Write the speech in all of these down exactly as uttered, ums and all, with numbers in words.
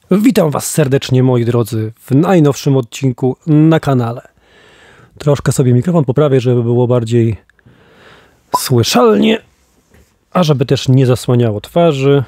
Witam Was serdecznie, moi drodzy, w najnowszym odcinku na kanale. Troszkę sobie mikrofon poprawię, żeby było bardziej słyszalnie, a żeby też nie zasłaniało twarzy.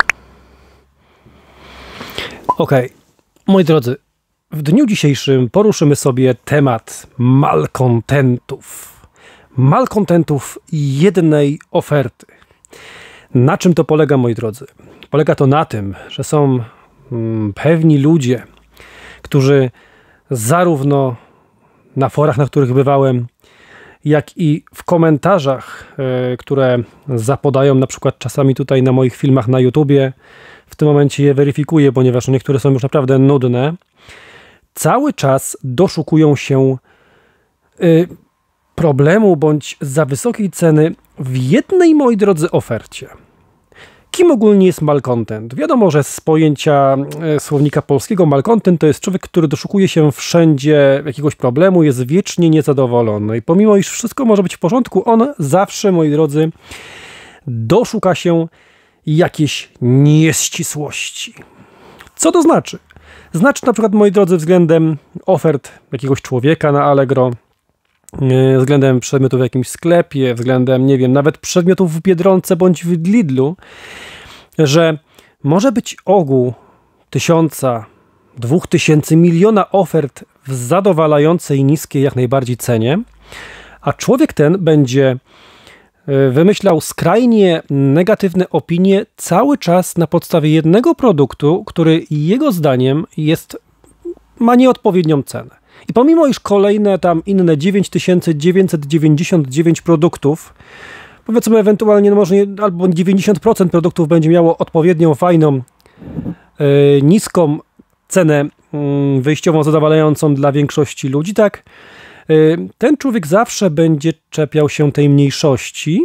Ok, moi drodzy, w dniu dzisiejszym poruszymy sobie temat malkontentów. Malkontentów jednej oferty. Na czym to polega, moi drodzy? Polega to na tym, że są pewni ludzie, którzy zarówno na forach, na których bywałem, jak i w komentarzach, e, które zapodają na przykład czasami tutaj na moich filmach na YouTubie, w tym momencie je weryfikuję, ponieważ niektóre są już naprawdę nudne, cały czas doszukują się e, problemu bądź za wysokiej ceny w jednej, moi drodzy, ofercie. Kim ogólnie jest malcontent? Wiadomo, że z pojęcia e, słownika polskiego malcontent to jest człowiek, który doszukuje się wszędzie jakiegoś problemu, jest wiecznie niezadowolony. I pomimo, iż wszystko może być w porządku, on zawsze, moi drodzy, doszuka się jakiejś nieścisłości. Co to znaczy? Znaczy na przykład, moi drodzy, względem ofert jakiegoś człowieka na Allegro, względem przedmiotów w jakimś sklepie, względem, nie wiem, nawet przedmiotów w Biedronce bądź w Lidlu, że może być ogół tysiąca, dwóch tysięcy, miliona ofert w zadowalającej, niskiej jak najbardziej cenie, a człowiek ten będzie wymyślał skrajnie negatywne opinie cały czas na podstawie jednego produktu, który jego zdaniem jest, ma nieodpowiednią cenę. I pomimo, iż kolejne tam inne dziewięć tysięcy dziewięćset dziewięćdziesiąt dziewięć produktów, powiedzmy ewentualnie, no może nie, albo dziewięćdziesiąt procent produktów będzie miało odpowiednią, fajną, yy, niską cenę yy, wyjściową, zadowalającą dla większości ludzi, tak? Yy, ten człowiek zawsze będzie czepiał się tej mniejszości,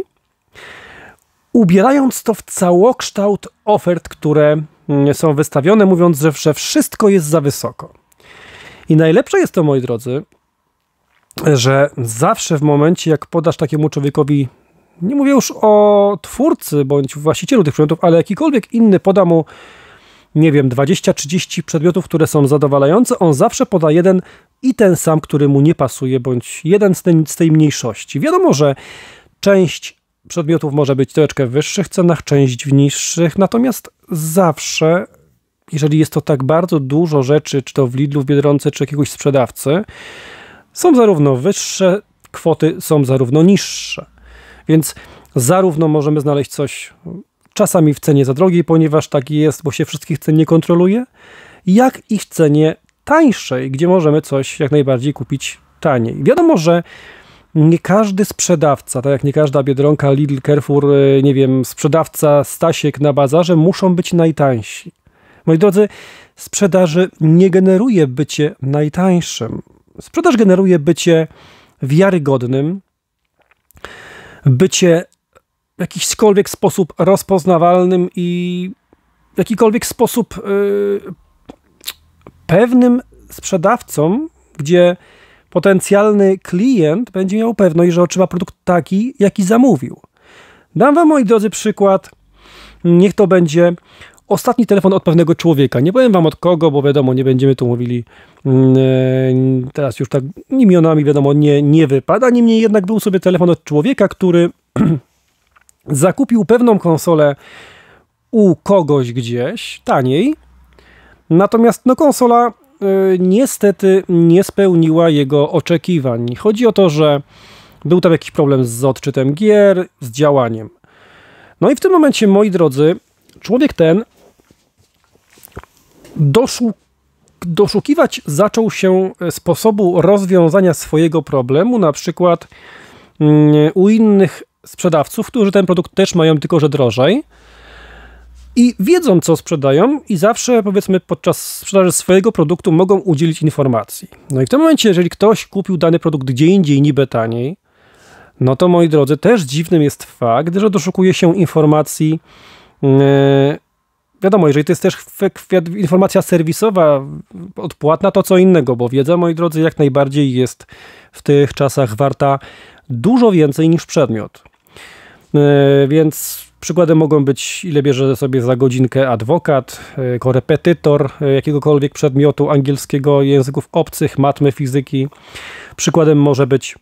ubierając to w całokształt ofert, które yy, są wystawione, mówiąc, że, że wszystko jest za wysoko. I najlepsze jest to, moi drodzy, że zawsze w momencie, jak podasz takiemu człowiekowi, nie mówię już o twórcy bądź właścicielu tych przedmiotów, ale jakikolwiek inny poda mu, nie wiem, dwadzieścia trzydzieści przedmiotów, które są zadowalające, on zawsze poda jeden i ten sam, który mu nie pasuje, bądź jeden z tej, z tej mniejszości. Wiadomo, że część przedmiotów może być troszeczkę w wyższych cenach, część w niższych, natomiast zawsze, jeżeli jest to tak bardzo dużo rzeczy, czy to w Lidlu, w Biedronce, czy jakiegoś sprzedawcy, są zarówno wyższe kwoty, są zarówno niższe. Więc zarówno możemy znaleźć coś czasami w cenie za drogiej, ponieważ tak jest, bo się wszystkich cen nie kontroluje, jak i w cenie tańszej, gdzie możemy coś jak najbardziej kupić taniej. Wiadomo, że nie każdy sprzedawca, tak jak nie każda Biedronka, Lidl, Carrefour, nie wiem, sprzedawca Stasiek na bazarze muszą być najtańsi. Moi drodzy, sprzedaży nie generuje bycie najtańszym. Sprzedaż generuje bycie wiarygodnym, bycie w jakikolwiek sposób rozpoznawalnym i w jakikolwiek sposób yy, pewnym sprzedawcą, gdzie potencjalny klient będzie miał pewność, że otrzyma produkt taki, jaki zamówił. Dam wam, moi drodzy, przykład. Niech to będzie ostatni telefon od pewnego człowieka. Nie powiem wam od kogo, bo wiadomo, nie będziemy tu mówili yy, teraz już tak imionami, wiadomo, nie, nie wypada. Niemniej jednak był sobie telefon od człowieka, który zakupił pewną konsolę u kogoś gdzieś taniej. Natomiast no, konsola yy, niestety nie spełniła jego oczekiwań. Chodzi o to, że był tam jakiś problem z odczytem gier, z działaniem. No i w tym momencie, moi drodzy, człowiek ten doszuk doszukiwać zaczął się sposobu rozwiązania swojego problemu, na przykład yy, u innych sprzedawców, którzy ten produkt też mają, tylko że drożej, i wiedzą, co sprzedają, i zawsze, powiedzmy, podczas sprzedaży swojego produktu mogą udzielić informacji. No i w tym momencie, jeżeli ktoś kupił dany produkt gdzie indziej, niby taniej, no to, moi drodzy, też dziwnym jest fakt, że doszukuje się informacji. Yy, wiadomo, jeżeli to jest też informacja serwisowa, odpłatna, to co innego, bo wiedza, moi drodzy, jak najbardziej jest w tych czasach warta dużo więcej niż przedmiot. Yy, więc Przykładem mogą być, ile bierze sobie za godzinkę adwokat, korepetytor jakiegokolwiek przedmiotu angielskiego, języków obcych, matmy, fizyki. Przykładem może być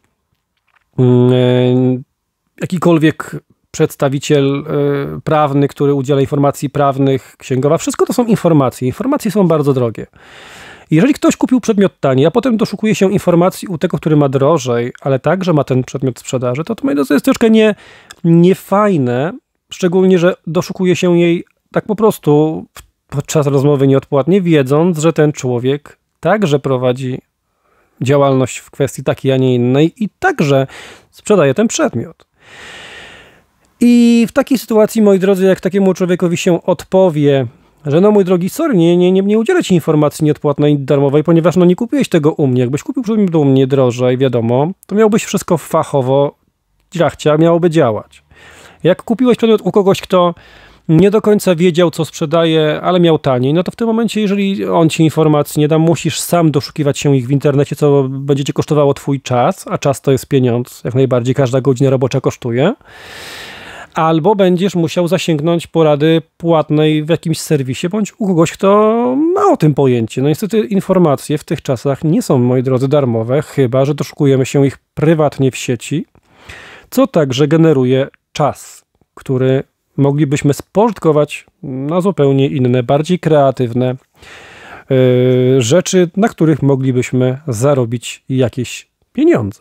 jakikolwiek przedstawiciel prawny, który udziela informacji prawnych, księgowa. Wszystko to są informacje. Informacje są bardzo drogie. Jeżeli ktoś kupił przedmiot tani, a potem doszukuje się informacji u tego, który ma drożej, ale także ma ten przedmiot w sprzedaży, to to moi drodzy jest troszkę nie, niefajne, szczególnie, że doszukuje się jej tak po prostu podczas rozmowy nieodpłatnie, wiedząc, że ten człowiek także prowadzi działalność w kwestii takiej, a nie innej i także sprzedaje ten przedmiot. I w takiej sytuacji, moi drodzy, jak takiemu człowiekowi się odpowie, że no mój drogi, sorry, nie, nie, nie, nie udzielę ci informacji nieodpłatnej, darmowej, ponieważ no nie kupiłeś tego u mnie. Jakbyś kupił przedmiot u mnie drożej, wiadomo, to miałbyś wszystko fachowo, rachcia, miałoby działać. Jak kupiłeś przedmiot u kogoś, kto nie do końca wiedział, co sprzedaje, ale miał taniej, no to w tym momencie, jeżeli on ci informacji nie da, musisz sam doszukiwać się ich w internecie, co będzie cię kosztowało twój czas, a czas to jest pieniądz, jak najbardziej, każda godzina robocza kosztuje. Albo będziesz musiał zasięgnąć porady płatnej w jakimś serwisie, bądź u kogoś, kto ma o tym pojęcie. No niestety informacje w tych czasach nie są, moi drodzy, darmowe, chyba że doszukujemy się ich prywatnie w sieci, co także generuje czas, który moglibyśmy spożytkować na zupełnie inne, bardziej kreatywne yy, rzeczy, na których moglibyśmy zarobić jakieś pieniądze.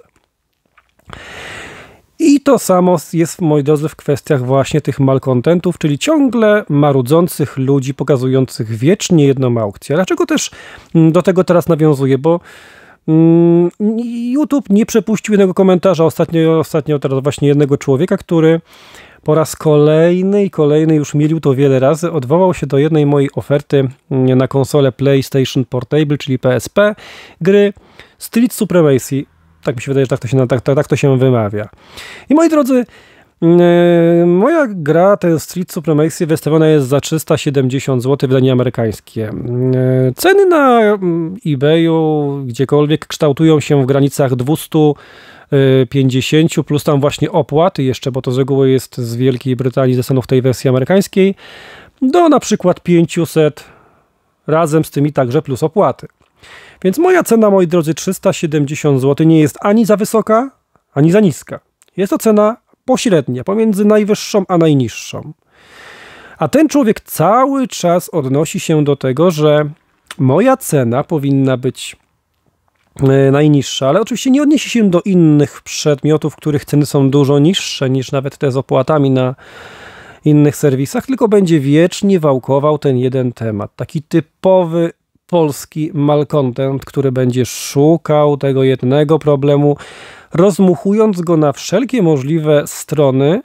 I to samo jest, moi drodzy, w kwestiach właśnie tych malkontentów, czyli ciągle marudzących ludzi, pokazujących wiecznie jedną aukcję. Dlaczego też do tego teraz nawiązuję? Bo mm, YouTube nie przepuścił jednego komentarza, ostatnio, ostatnio teraz właśnie jednego człowieka, który po raz kolejny i kolejny, już mielił to wiele razy, odwołał się do jednej mojej oferty na konsolę PlayStation Portable, czyli P S P, gry Street Supremacy. Tak mi się wydaje, że tak to się, tak, tak, tak to się wymawia. I moi drodzy, yy, moja gra, ten Street Supremacy, wystawiona jest za trzysta siedemdziesiąt złotych, wydanie amerykańskie. Yy, ceny na eBayu, gdziekolwiek, kształtują się w granicach dwieście pięćdziesiąt plus tam właśnie opłaty jeszcze, bo to z reguły jest z Wielkiej Brytanii, ze Stanów tej wersji amerykańskiej, do na przykład pięćset razem z tymi także plus opłaty. Więc moja cena, moi drodzy, trzysta siedemdziesiąt złotych nie jest ani za wysoka, ani za niska. Jest to cena pośrednia, pomiędzy najwyższą a najniższą. A ten człowiek cały czas odnosi się do tego, że moja cena powinna być najniższa, ale oczywiście nie odniesie się do innych przedmiotów, których ceny są dużo niższe niż nawet te z opłatami na innych serwisach, tylko będzie wiecznie wałkował ten jeden temat. Taki typowy polski malcontent, który będzie szukał tego jednego problemu, rozmuchując go na wszelkie możliwe strony,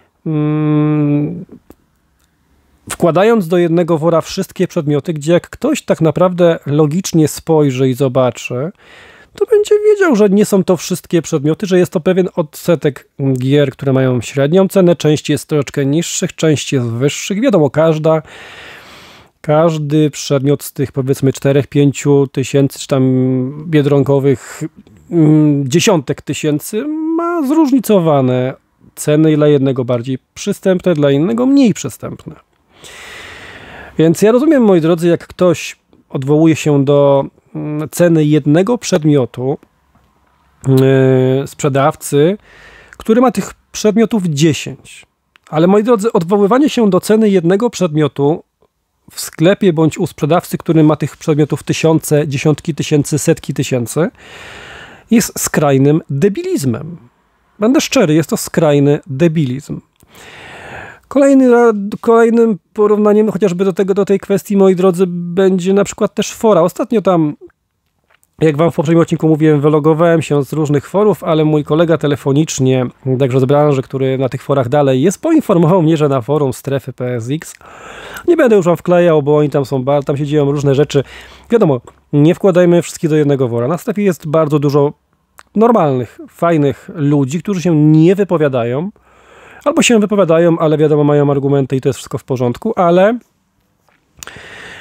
hmm, wkładając do jednego wora wszystkie przedmioty, gdzie jak ktoś tak naprawdę logicznie spojrzy i zobaczy, to będzie wiedział, że nie są to wszystkie przedmioty, że jest to pewien odsetek gier, które mają średnią cenę, część jest troszeczkę niższych, część jest wyższych. Wiadomo, każda Każdy przedmiot z tych powiedzmy czterech pięciu tysięcy, czy tam biedronkowych mm, dziesiątek tysięcy ma zróżnicowane ceny, dla jednego bardziej przystępne, dla innego mniej przystępne. Więc ja rozumiem, moi drodzy, jak ktoś odwołuje się do mm, ceny jednego przedmiotu yy, sprzedawcy, który ma tych przedmiotów dziesięć. Ale moi drodzy, odwoływanie się do ceny jednego przedmiotu w sklepie bądź u sprzedawcy, który ma tych przedmiotów tysiące, dziesiątki tysięcy, setki tysięcy, jest skrajnym debilizmem. Będę szczery, jest to skrajny debilizm. Kolejny, kolejnym porównaniem chociażby do tego, do tej kwestii, moi drodzy, będzie na przykład też fora. Ostatnio tam, jak wam w poprzednim odcinku mówiłem, wylogowałem się z różnych forów, ale mój kolega telefonicznie, także z branży, który na tych forach dalej jest, poinformował mnie, że na forum strefy P S X, nie będę już wam wklejał, bo oni tam są, tam się dzieją różne rzeczy. Wiadomo, nie wkładajmy wszystkich do jednego wora. Na strefie jest bardzo dużo normalnych, fajnych ludzi, którzy się nie wypowiadają, albo się wypowiadają, ale wiadomo, mają argumenty i to jest wszystko w porządku, ale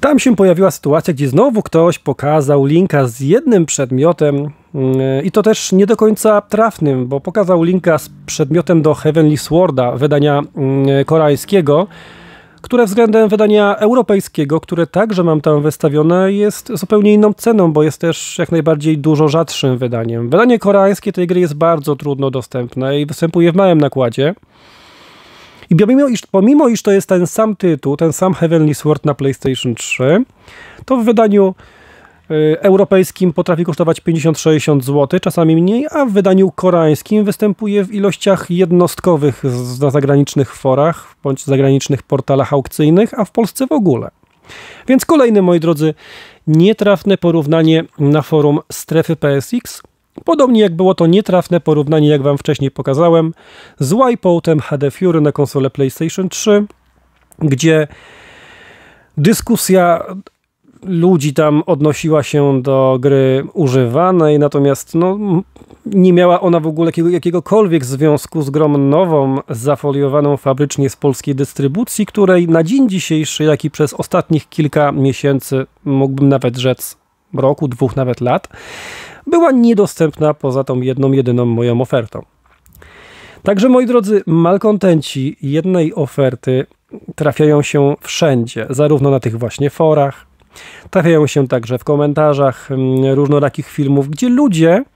Tam się pojawiła sytuacja, gdzie znowu ktoś pokazał linka z jednym przedmiotem i to też nie do końca trafnym, bo pokazał linka z przedmiotem do Heavenly Sworda, wydania koreańskiego, które względem wydania europejskiego, które także mam tam wystawione, jest zupełnie inną ceną, bo jest też jak najbardziej dużo rzadszym wydaniem. Wydanie koreańskie tej gry jest bardzo trudno dostępne i występuje w małym nakładzie. I pomimo iż, pomimo, iż to jest ten sam tytuł, ten sam Heavenly Sword na PlayStation trzy, to w wydaniu y, europejskim potrafi kosztować pięćdziesiąt sześćdziesiąt złotych, czasami mniej, a w wydaniu koreańskim występuje w ilościach jednostkowych z, na zagranicznych forach, bądź zagranicznych portalach aukcyjnych, a w Polsce w ogóle. Więc kolejny, moi drodzy, nietrafne porównanie na forum Strefy P S X. Podobnie jak było to nietrafne porównanie, jak wam wcześniej pokazałem, z Wipeoutem H D Fury na konsolę PlayStation trzy, gdzie dyskusja ludzi tam odnosiła się do gry używanej, natomiast no, nie miała ona w ogóle jakiego, jakiegokolwiek związku z grą nową, zafoliowaną fabrycznie z polskiej dystrybucji, której na dzień dzisiejszy, jak i przez ostatnich kilka miesięcy, mógłbym nawet rzec roku, dwóch nawet lat, była niedostępna poza tą jedną, jedyną moją ofertą. Także, moi drodzy, malkontenci jednej oferty trafiają się wszędzie, zarówno na tych właśnie forach, trafiają się także w komentarzach różnorakich filmów, gdzie ludzie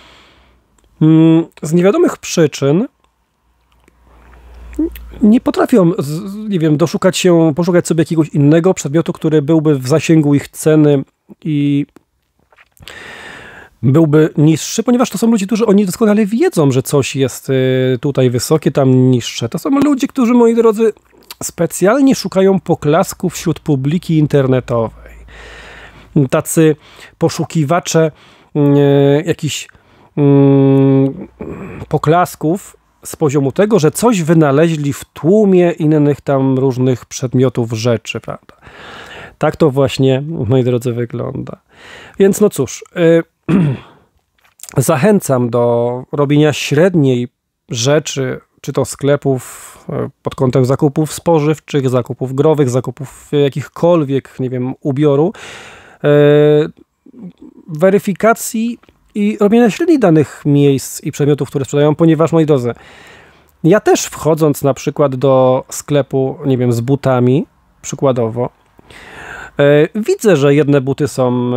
z niewiadomych przyczyn nie potrafią, nie wiem, doszukać się, poszukać sobie jakiegoś innego przedmiotu, który byłby w zasięgu ich ceny i byłby niższy, ponieważ to są ludzie, którzy oni doskonale wiedzą, że coś jest tutaj wysokie, tam niższe. To są ludzie, którzy, moi drodzy, specjalnie szukają poklasków wśród publiki internetowej. Tacy poszukiwacze jakichś poklasków z poziomu tego, że coś wynaleźli w tłumie innych tam różnych przedmiotów, rzeczy, prawda? Tak to właśnie, moi drodzy, wygląda. Więc no cóż, yy, zachęcam do robienia średniej rzeczy, czy to sklepów yy, pod kątem zakupów spożywczych, zakupów growych, zakupów jakichkolwiek, nie wiem, ubioru, yy, weryfikacji i robienia średnich danych miejsc i przedmiotów, które sprzedają, ponieważ, moi drodzy, ja też wchodząc na przykład do sklepu, nie wiem, z butami, przykładowo, widzę, że jedne buty są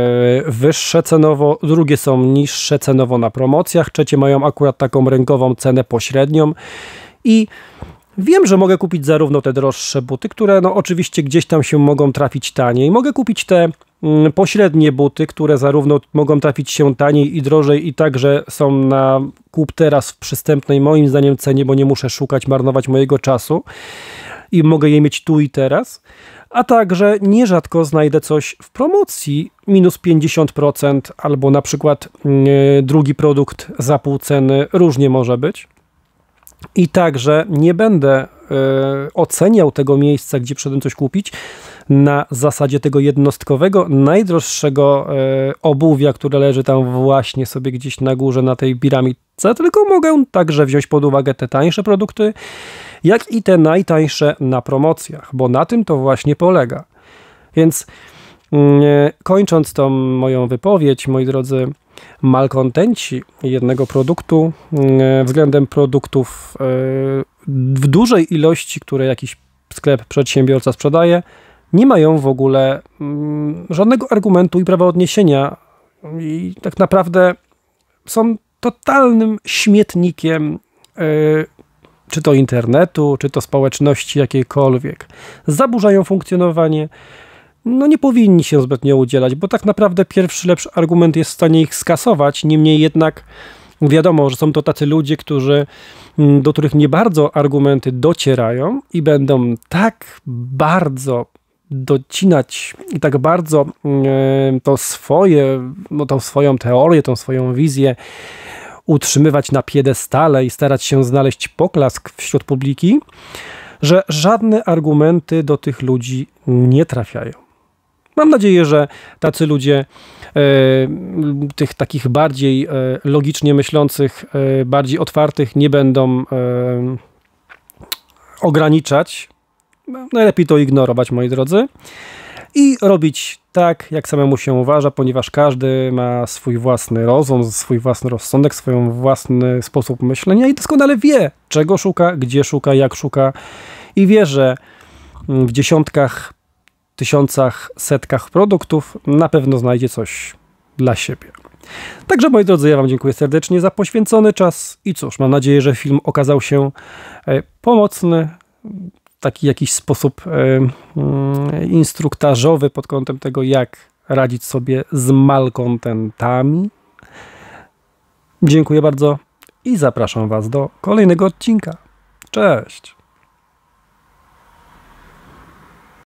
wyższe cenowo, drugie są niższe cenowo na promocjach, trzecie mają akurat taką rynkową cenę pośrednią i wiem, że mogę kupić zarówno te droższe buty, które no oczywiście gdzieś tam się mogą trafić taniej, mogę kupić te pośrednie buty, które zarówno mogą trafić się taniej i drożej i także są na kup teraz w przystępnej moim zdaniem cenie, bo nie muszę szukać, marnować mojego czasu i mogę je mieć tu i teraz. A także nierzadko znajdę coś w promocji minus pięćdziesiąt procent albo na przykład yy, drugi produkt za pół ceny, różnie może być. I także nie będę yy, oceniał tego miejsca, gdzie przyszedłem coś kupić na zasadzie tego jednostkowego, najdroższego yy, obuwia, które leży tam właśnie sobie gdzieś na górze na tej piramidce, tylko mogę także wziąć pod uwagę te tańsze produkty, jak i te najtańsze na promocjach, bo na tym to właśnie polega. Więc yy, kończąc tą moją wypowiedź, moi drodzy, malkontenci jednego produktu yy, względem produktów yy, w dużej ilości, które jakiś sklep, przedsiębiorca sprzedaje, nie mają w ogóle yy, żadnego argumentu i prawa odniesienia i tak naprawdę są totalnym śmietnikiem yy, czy to internetu, czy to społeczności jakiejkolwiek. Zaburzają funkcjonowanie. No nie powinni się zbytnio udzielać, bo tak naprawdę pierwszy lepszy argument jest w stanie ich skasować. Niemniej jednak wiadomo, że są to tacy ludzie, którzy, do których nie bardzo argumenty docierają i będą tak bardzo docinać i tak bardzo to swoje, no tą swoją teorię, tą swoją wizję utrzymywać na piedestale i starać się znaleźć poklask wśród publiki, że żadne argumenty do tych ludzi nie trafiają. Mam nadzieję, że tacy ludzie, e, tych takich bardziej e, logicznie myślących, e, bardziej otwartych, nie będą e, ograniczać. Najlepiej to ignorować, moi drodzy. i robić tak, jak samemu się uważa, ponieważ każdy ma swój własny rozum, swój własny rozsądek, swój własny sposób myślenia i doskonale wie, czego szuka, gdzie szuka, jak szuka i wie, że w dziesiątkach, tysiącach, setkach produktów na pewno znajdzie coś dla siebie. Także, moi drodzy, ja wam dziękuję serdecznie za poświęcony czas i cóż, mam nadzieję, że film okazał się pomocny, w taki jakiś sposób instruktażowy pod kątem tego, jak radzić sobie z malkontentami. Dziękuję bardzo i zapraszam was do kolejnego odcinka. Cześć!